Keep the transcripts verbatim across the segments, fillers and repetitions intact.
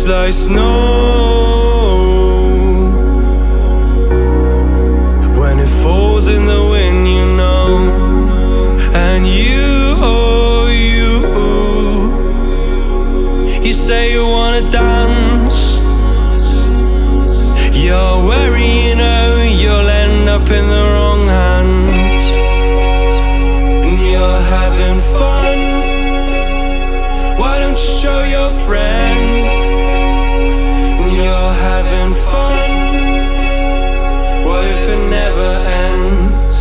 looks like snow when it falls in the wind, you know. And you, oh you, you say you wanna dance. You're worried, you know, you'll end up in the wrong hands. And you're having fun. Why don't you show your friends? And you're having fun. What if it never ends?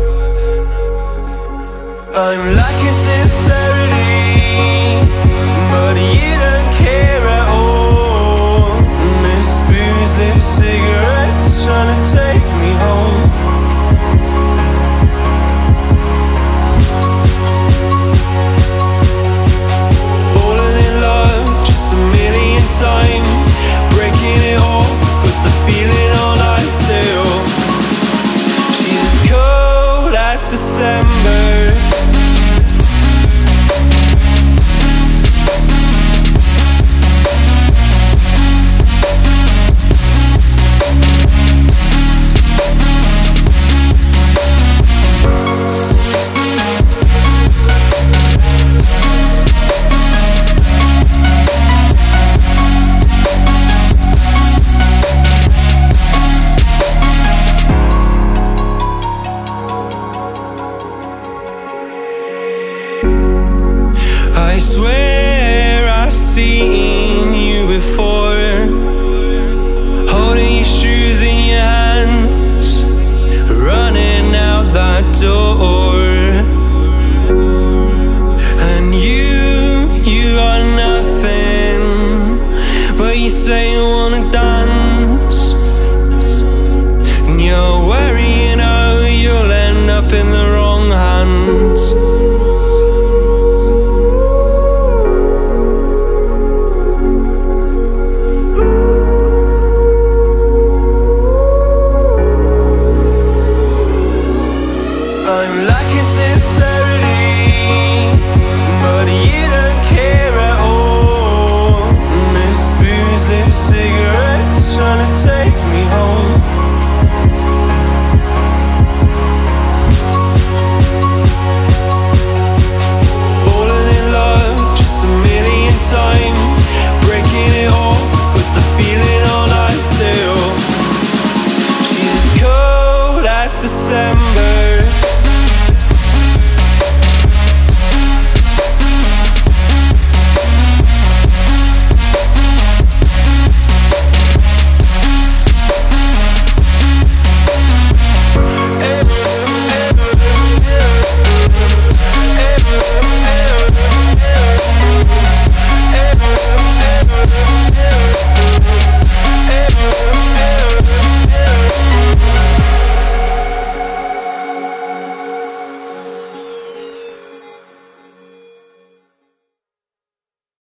I'm lacking sincerity, but you don't care at all. Miss booze, lit cigarettes, trying to take me home. Falling in love just a million times, breaking it off, but the feeling all I still. She's as cold as December. I swear I've seen you before, holding your shoes in your hands, running out that door. And you, you got nothing, but you say you wanna dance. And you're worried, you know, you'll end up in the